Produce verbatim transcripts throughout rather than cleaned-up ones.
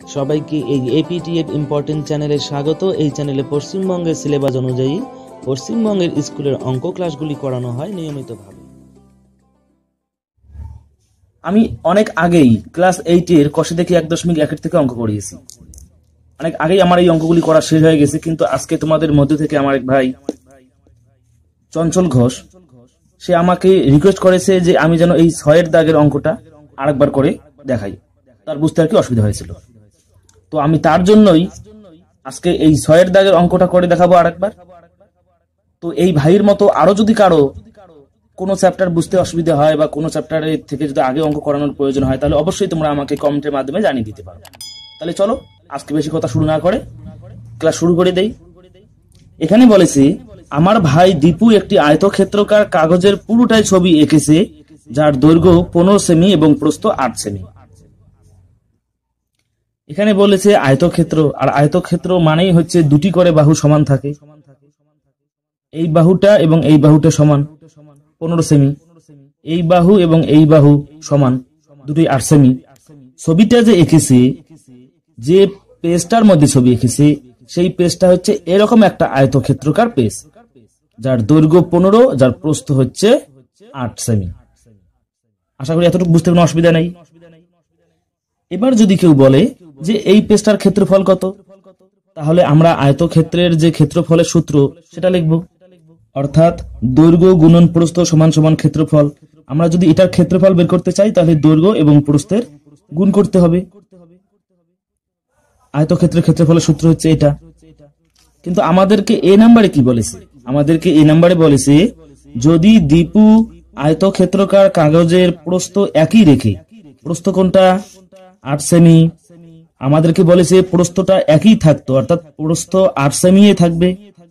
সবাইকে এই এপিটিএফ ইম্পর্টেন্ট চ্যানেলে স্বাগত। এই চ্যানেলে পশ্চিমবঙ্গের সিলেবাস অনুযায়ী পশ্চিমবঙ্গের স্কুলের অঙ্ক ক্লাসগুলি করানো হয় নিয়মিতভাবে। আমি অনেক আগেই ক্লাস এইটের কষে দেখি এক দশমিক একের থেকে অঙ্ক করিয়েছি। অনেক আগেই আমার এই অঙ্কগুলি করা শেষ হয়ে গেছে, কিন্তু আজকে তোমাদের মধ্যে থেকে আমার এক ভাই চঞ্চল ঘোষ, সে আমাকে রিকোয়েস্ট করেছে যে আমি যেন এই ছয়ের দাগের অঙ্কটা আরেকবার করে দেখাই। তার বুঝতে আর কি অসুবিধা হয়েছিল, তো আমি তার জন্যই আজকে এই ছয়ের দাগের অঙ্কটা করে দেখাবো আরেকবার। তো এই ভাইয়ের মতো আরো যদি কারো কোনো চ্যাপ্টার বুঝতে অসুবিধা হয় বা কোনো চ্যাপ্টারের থেকে যদি আগে অঙ্ক করানোর প্রয়োজন হয়, তাহলে অবশ্যই তোমরা আমাকে কমেন্টের মাধ্যমে জানিয়ে দিতে পারো। তাহলে চলো আজকে বেশি কথা শুরু না করে ক্লাস শুরু করে দেই। এখানে বলেছে, আমার ভাই দীপু একটি আয়তক্ষেত্রাকার কাগজের পুরোটাই ছবি এঁকেছে, যার দৈর্ঘ্য পনেরো সেমি এবং প্রস্থ আট সেমি। এখানে বলেছে আয়তক্ষেত্র, আর আয়তক্ষেত্র মানেই হচ্ছে দুটি করে বাহু সমান থাকে। এই বাহুটা এবং এই বাহুটা সমান পনেরো সেমি, এই বাহু এবং এই বাহু সমান দুটি আট সেমি। ছবিটা যে এঁকেছে, যে পেজটার মধ্যে ছবি এঁকেছে, সেই পেজটা হচ্ছে এরকম একটা আয়তক্ষেত্রাকার পেজ, যার দৈর্ঘ্য পনেরো, যার প্রস্থ হচ্ছে আট সেমি। আশা করি এতটুকু বুঝতে কোনো অসুবিধা নেই। এবার যদি কেউ বলে যে এই পেজটার ক্ষেত্রফল কত, তাহলে আমরা আয়তক্ষেত্রের যে ক্ষেত্রফলের সূত্র সেটা লিখব, অর্থাৎ দৈর্ঘ্য গুণন প্রস্থ সমান সমান ক্ষেত্রফল। আমরা যদি এটার ক্ষেত্রফল বের করতে চাই, তাহলে দৈর্ঘ্য এবং প্রস্থের গুণ করতে হবে। আয়তক্ষেত্রের ক্ষেত্রফলের সূত্র হচ্ছে এটা। কিন্তু আমাদেরকে এ নাম্বারে কি বলেছে? আমাদেরকে এ নাম্বারে বলেছে, যদি দীপু আয়তক্ষেত্রাকার কাগজের প্রস্থ একই রেখে, প্রস্থ কোনটা? আট সেমি। আমাদেরকে বলেছে প্রস্থটা একই থাকতো, অর্থাৎ প্রস্থ আট সেমি থাকবে।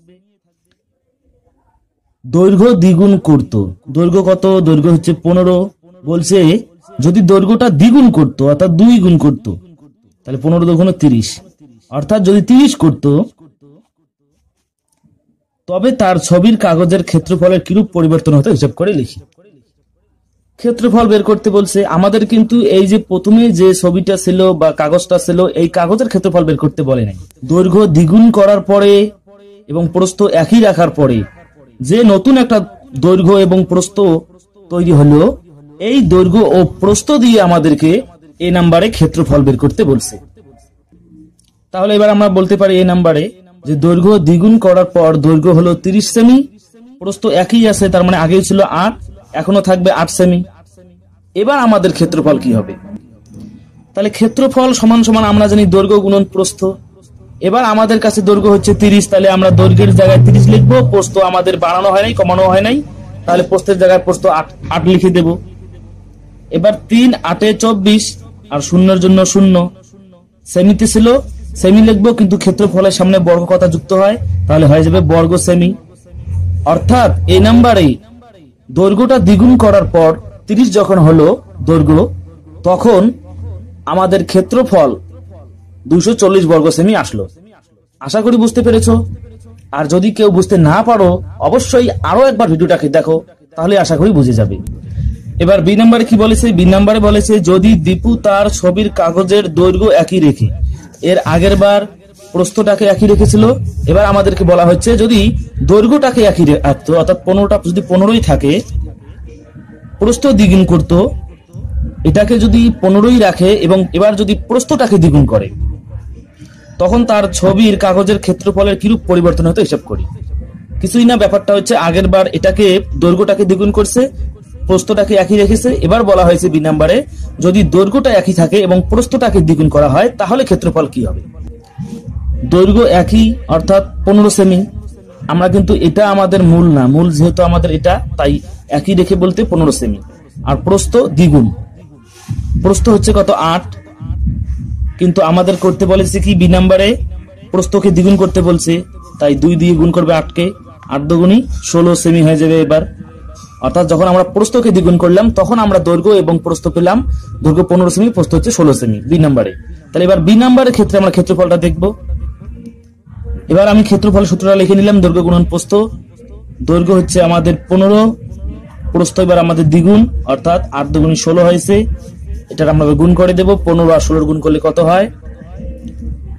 দৈর্ঘ্য দ্বিগুণ করত, দৈর্ঘ্য কত? দৈর্ঘ্য হচ্ছে পনেরো। বলছে যদি দৈর্ঘ্যটা দ্বিগুণ করত, অর্থাৎ দুই গুণ করত, তাহলে পনেরো দুগুণ তিরিশ, অর্থাৎ যদি তিরিশ করত, তবে তার ছবির কাগজের ক্ষেত্রফলের কিরূপ পরিবর্তন হতো হিসাব করে লিখি। ক্ষেত্রফল বের করতে বলছে আমাদের, কিন্তু এই যে প্রথমে যে ছবিটা ছিল বা কাগজটা ছিল, এই কাগজের ক্ষেত্রফল বের করতে বলে নাই। দৈর্ঘ্য দ্বিগুণ করার পরে এবং প্রস্থ একই রাখার পরে যে নতুন একটা দৈর্ঘ্য এবং প্রস্থ তৈরি হলো, এই দৈর্ঘ্য ও প্রস্থ দিয়ে আমাদেরকে এই নাম্বারে ক্ষেত্রফল বের করতে বলছে। তাহলে এবার আমরা বলতে পারি এই নাম্বারে যে দৈর্ঘ্য দ্বিগুণ করার পর দৈর্ঘ্য হলো তিরিশ সেমি, প্রস্থ একই আছে, তার মানে আগেই ছিল আট, এখনো থাকবে আট সেমি। এবার আমাদের ক্ষেত্রফল কি হবে? তাহলে ক্ষেত্রফল সমান সমান আমরা জানি দৈর্ঘ্য গুণন প্রস্থ। এবার আমাদের কাছে দৈর্ঘ্য হচ্ছে তিরিশ, তাহলে আমরা দৈর্ঘ্যের জায়গায় তিরিশ লিখবো। প্রস্থ আমাদের বাড়ানো হয় নাই, কমানো হয় নাই, তাহলে প্রস্থের জায়গায় প্রস্থ আট আট লিখে দেব। এবার তিন আটে চব্বিশ, আর শূন্যের জন্য শূন্য। সেমিতে ছিল, সেমি লিখবো, কিন্তু ক্ষেত্রফলের সামনে বর্গ কথা যুক্ত হয়, তাহলে হয়ে যাবে বর্গ সেমি। অর্থাৎ এই নাম্বারে দৈর্ঘ্যটা দ্বিগুণ করার পর তিরিশ যখন হলো দৈর্ঘ্য, তখন আমাদের ক্ষেত্রফল দুইশো চল্লিশ বর্গ সেমি আসলো। আশা করি বুঝতে পেরেছো। আর যদি কেউ বুঝতে না পারো, অবশ্যই আরো একবার ভিডিওটাকে দেখো, তাহলে আশা করি বুঝে যাবে। এবার বি নাম্বারে কি বলেছে? বি নাম্বারে বলেছে, যদি দীপু তার ছবির কাগজের দৈর্ঘ্য একই রেখে, এর আগের বার প্রস্থটাকে একই রেখেছিল, এবার আমাদেরকে বলা হচ্ছে যদি দৈর্ঘ্যটাকে একই রাখতো, অর্থাৎ পনেরোটা যদি পনেরোই থাকে, প্রস্থ দ্বিগুণ করত, এটাকে যদি পনেরোই রাখে এবং এবার যদি প্রস্থটাকে দ্বিগুণ করে, তখন তার ছবির কাগজের ক্ষেত্রফলের কিরূপ পরিবর্তন হতো হিসাব করি। কিছুই না, ব্যাপারটা হচ্ছে আগের বার এটাকে দৈর্ঘ্যটাকে দ্বিগুণ করছে, প্রস্থটাকে একই রেখেছে। এবার বলা হয়েছে বি নাম্বারে, যদি দৈর্ঘ্যটা একই থাকে এবং প্রস্থটাকে দ্বিগুণ করা হয়, তাহলে ক্ষেত্রফল কি হবে? দৈর্ঘ্য একই, অর্থাৎ পনেরো সেমি। আমরা কিন্তু এটা আমাদের মূল না, মূল যেহেতু আমাদের এটা, তাই একই রেখে বলতে পনেরো সেমি। আর প্রস্থ দ্বিগুণ, প্রস্থ হচ্ছে কত? আট। কিন্তু আমাদের করতে বলেছে কি, বি নাম্বারে প্রস্থকে দ্বিগুণ করতে বলছে, তাই দুই দিয়ে গুণ করবে আটকে, আট দুগুণী ষোলো সেমি হয়ে যাবে এবার। অর্থাৎ যখন আমরা প্রস্থকে দ্বিগুণ করলাম, তখন আমরা দৈর্ঘ্য এবং প্রস্থ পেলাম। দৈর্ঘ্য পনেরো সেমি, প্রস্থ হচ্ছে ষোলো সেমি বি নাম্বারে। তাহলে এবার বি নাম্বারের ক্ষেত্রে আমরা ক্ষেত্রফলটা দেখবো। এবার আমি ক্ষেত্রফল সূত্রটা লিখে নিলাম, দৈর্ঘ্য গুণন প্রস্থ। দৈর্ঘ্য হচ্ছে আমাদের পনেরো, প্রস্থ এবার আমাদের দ্বিগুণ, অর্থাৎ আট দুগুণী ষোলো হয়েছে। এটার আমরা গুণ করে দেব। পনেরো আর ষোলোর গুণ করলে কত হয়?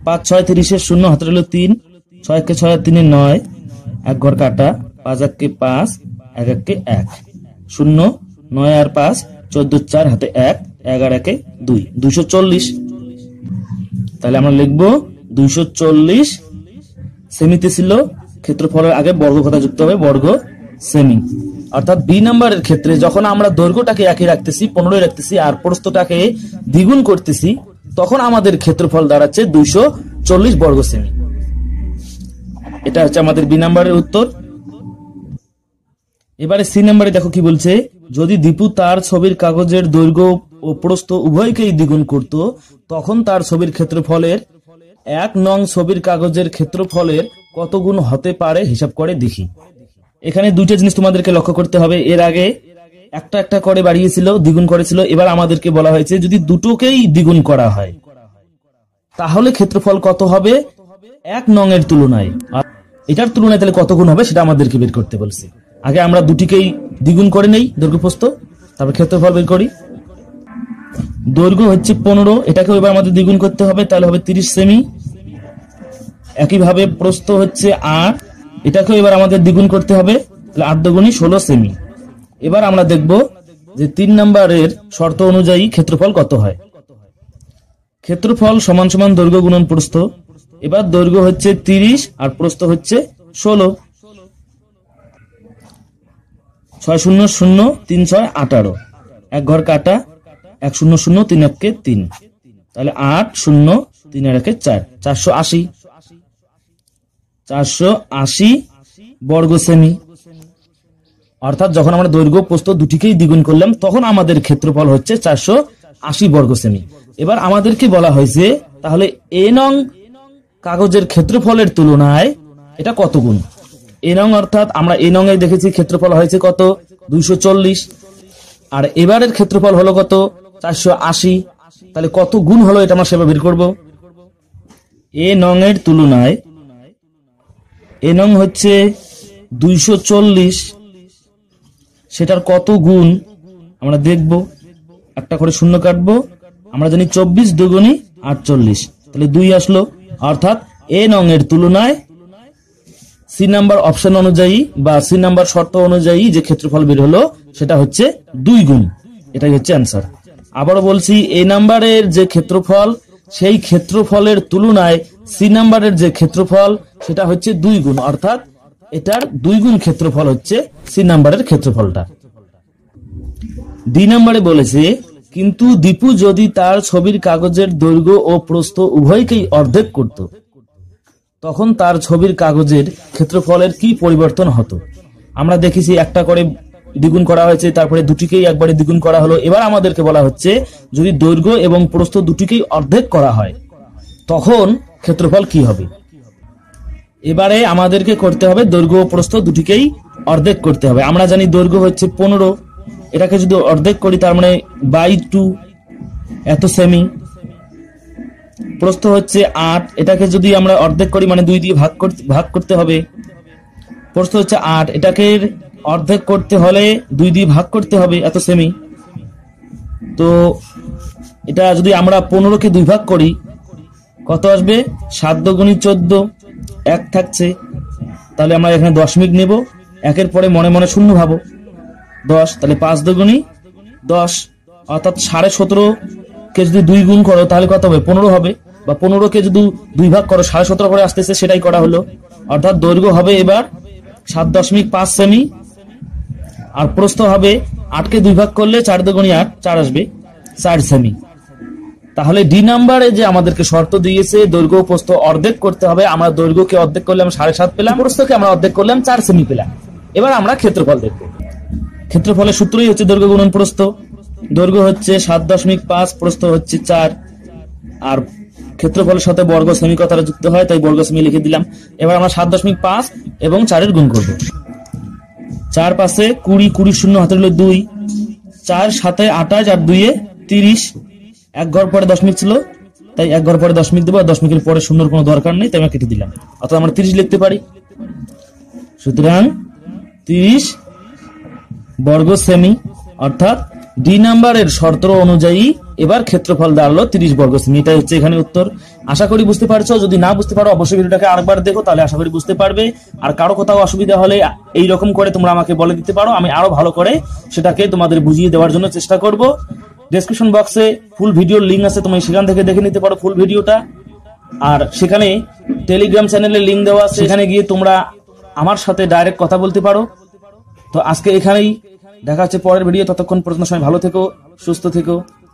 পাঁচ ছয় তিরিশের শূন্য হাতে রইল তিন, ছয় কে ছয় তিনে নয়, এক ঘর কাটা, পাঁচ এককে পাঁচ, এক এককে এক, শূন্য, নয় আর পাঁচ চোদ্দ, চার হাতে এক, এগারো একে দুই, দুইশো চল্লিশ। তাহলে আমরা লিখবো দুইশো চল্লিশ সেমিতে ছিল, ক্ষেত্রফলের আগে বর্গ কথা যুক্ত হবে, বর্গ সেমি। অর্থাৎ বি নাম্বারের ক্ষেত্রে যখন আমরা দৈর্ঘ্যটাকে একই রাখতেছি, পনেরোই রাখতেছি, আর প্রস্থটাকে দ্বিগুণ করতেছি, তখন আমাদের ক্ষেত্রফল দাঁড়াচ্ছে দুইশো চল্লিশ বর্গ সেমি। এটা হচ্ছে আমাদের বি নাম্বারের উত্তর। এবারে সি নাম্বারে দেখো কি বলছে, যদি দীপু তার ছবির কাগজের দৈর্ঘ্য ও প্রস্থ উভয়কেই দ্বিগুণ করত, তখন তার ছবির ক্ষেত্রফলের এক নং ছবির কাগজের ক্ষেত্রফলের কত গুণ হতে পারে হিসাব করে দেখি। এখানে দুইটা জিনিস তোমাদেরকে লক্ষ্য করতে হবে। এর আগে একটা একটা করে বাড়িয়েছিল, দ্বিগুণ করেছিল, এবার আমাদেরকে বলা হয়েছে যদি দুটোকেই দ্বিগুণ করা হয় তাহলে ক্ষেত্রফল কত হবে এক নং এর তুলনায়। আর এটার তুলনায় তাহলে কত গুণ হবে সেটা আমাদেরকে বের করতে বলছে। আগে আমরা দুটিকেই দ্বিগুণ করে নেই, দৈর্ঘ্য প্রস্থ, তারপর ক্ষেত্রফল বের করি। দৈর্ঘ্য হচ্ছে পনেরো, এটাকে এবার আমাদের দ্বিগুণ করতে হবে, তাহলে হবে তিরিশ সেমি। একইভাবে প্রস্থ হচ্ছে আট, এটাকেও এবার আমাদের দ্বিগুণ করতে হবে, তাহলে আট দুগুণী ষোলো সেমি। এবার আমরা দেখব যে তিন নম্বরের শর্ত অনুযায়ী ক্ষেত্রফল কত হয়। ক্ষেত্রফল সমান সমান দৈর্ঘ্য গুণন প্রস্থ। এবার দৈর্ঘ্য হচ্ছে তিরিশ আর প্রস্থ হচ্ছে ষোলো, ছয় শূন্য শূন্য তিন ছয় আঠারো, এক ঘর কাটা, এক শূন্য শূন্য তিন একে তিন, তাহলে আট শূন্য তিন একে চার, চারশো আশি, চারশো আশি বর্গ সেমি। অর্থাৎ যখন আমরা দৈর্ঘ্য প্রস্থ দুটিকেই দ্বিগুণ করলাম তখন আমাদের ক্ষেত্রফল হচ্ছে চারশো আশি বর্গ সেমি। এবার আমাদেরকে বলা হয়েছে তাহলে এ নং কাগজের ক্ষেত্রফলের তুলনায় এটা কত গুণ। এ নং অর্থাৎ আমরা এ নং এ দেখেছি ক্ষেত্রফল হয়েছে কত দুইশো চল্লিশ, আর এবারের ক্ষেত্রফল হলো কত চারশো আশি, তাহলে কত গুণ হলো এটা আমরা সেভাবে বের করবো। এ নং এর তুলনায় এ নং হচ্ছে দুইশো চল্লিশ, সেটার কত গুণ আমরা দেখব। একটা করে শূন্য কাটবো, আমরা জানি চব্বিশ দুগুণী আটচল্লিশ, তাহলে দুই আসলো। অর্থাৎ এ নং এর তুলনায় সি নাম্বার অপশন অনুযায়ী বা সি নাম্বার শর্ত অনুযায়ী যে ক্ষেত্রফল বের হলো সেটা হচ্ছে দুই গুণ। এটাই হচ্ছে অ্যান্সার। আবারও বলছি, এ নাম্বারের যে ক্ষেত্রফল সেই ক্ষেত্রফলের তুলনায় সি নাম্বারের যে ক্ষেত্রফল সেটা হচ্ছে দুই গুণ, অর্থাৎ এটার দুই গুণ ক্ষেত্রফল হচ্ছে সি নাম্বারের ক্ষেত্রফলটা। ডি নাম্বারে বলেছে কিন্তু দীপু যদি তার ছবির কাগজের দৈর্ঘ্য ও প্রস্থ উভয়কেই অর্ধেক করত তখন তার ছবির কাগজের ক্ষেত্রফলের কি পরিবর্তন হতো। আমরা দেখেছি একটা করে দ্বিগুণ করা হয়েছে, তারপরে দুটিকেই একবারে দ্বিগুণ করা হলো। এবার আমাদেরকে বলা হচ্ছে যদি দৈর্ঘ্য এবং প্রস্থ দুটিকেই অর্ধেক করা হয় তখন ক্ষেত্রফল কি হবে। এবারে আমাদেরকে করতে হবে দৈর্ঘ্য ও প্রস্থ দুটিকেই অর্ধেক করতে হবে। আমরা জানি দৈর্ঘ্য হচ্ছে পনেরো, এটাকে যদি অর্ধেক করি তার মানে বাই টু এত সেমি। প্রস্থ হচ্ছে আট, এটাকে যদি আমরা অর্ধেক করি মানে দুই দিয়ে ভাগ করতে ভাগ করতে হবে। প্রস্থ হচ্ছে আট, এটাকে অর্ধেক করতে হলে দুই দিয়ে ভাগ করতে হবে এত সেমি। তো এটা যদি আমরা পনেরোকে দুই ভাগ করি কত আসবে, সাত দুগুণী চোদ্দ, এক থাকছে, তাহলে আমরা এখানে দশমিক নেব, একের পরে মনে মনে শূন্য ভাবো, দশ, তাহলে পাঁচ দুগুণী দশ, অর্থাৎ সাড়ে সতেরো কে যদি দুই গুণ করো তাহলে কত হবে পনেরো হবে, বা পনেরো কে যদি দুই ভাগ করো সাড়ে সতেরো করে আসতেছে, সেটাই করা হলো। অর্থাৎ দৈর্ঘ্য হবে এবার সাত দশমিক পাঁচ সেমি, আর প্রস্থ হবে আটকে দুই ভাগ করলে চার দুগুণী আট, চার আসবে, চার সেমি। তাহলে ডি নাম্বারে যে আমাদেরকে শর্ত দিয়েছে দৈর্ঘ্য প্রস্থ অর্ধেক করতে হবে, আমরা দৈর্ঘ্যকে অর্ধেক করলাম সাড়ে সাত পেলাম, প্রস্থকে আমরা অর্ধেক করলাম চার সেমি পেলাম। এবার আমরা ক্ষেত্রফল দেখব। ক্ষেত্রফলের সূত্রই হচ্ছে দৈর্ঘ্য গুণন প্রস্থ। দৈর্ঘ্য হচ্ছে সাত দশমিক পাঁচ, প্রস্থ হচ্ছে চার, আর ক্ষেত্রফলের সাথে বর্গ সেমি কথাটা যুক্ত হয় তাই বর্গ সেমি লিখে দিলাম। এবার আমরা সাত দশমিক পাঁচ এবং চারের গুণ করব। চার পাশে কুড়ি, কুড়ি শূন্য হাতে হলো দুই, চার সাথে আঠাশ আর দুইয়ে তিরিশ, এক ঘর পরে দশমিক ছিল তাই এক ঘর পরে দশমিক দেবো, আর দশমিকের পরে শূন্যর কোনো দরকার নেই তাই আমরা কেটে দিলাম, অর্থাৎ আমরা তিরিশ লিখতে পারি। সুতরাং তিরিশ বর্গ সেমি, অর্থাৎ ডি নাম্বারের শর্ত অনুযায়ী এবার ক্ষেত্রফল দাঁড়ালো তিরিশ বর্গ সেমি। এটাই হচ্ছে এখানে উত্তর। আশা করি বুঝতে পারছো। যদি না বুঝতে পারো অবশ্যই ভিডিওটাকে আরেকবার দেখো, তাহলে আশা করি বুঝতে পারবে। আর কারো কোথাও অসুবিধা হলে এই রকম করে তোমরা আমাকে বলে দিতে পারো, আমি আরো ভালো করে সেটাকে তোমাদের বুঝিয়ে দেওয়ার জন্য চেষ্টা করব। ডেসক্রিপশন বক্সে ফুল ভিডিওর লিঙ্ক আছে, তুমি সেখান থেকে দেখে নিতে পারো ফুল ভিডিওটা। আর সেখানে টেলিগ্রাম চ্যানেলের লিঙ্ক দেওয়া আছে, সেখানে গিয়ে তোমরা আমার সাথে ডাইরেক্ট কথা বলতে পারো। তো আজকে এখানেই দেখা হচ্ছে পরের ভিডিও। ততক্ষণ পর্যন্ত সবাই ভালো থেকো, সুস্থ থেকো।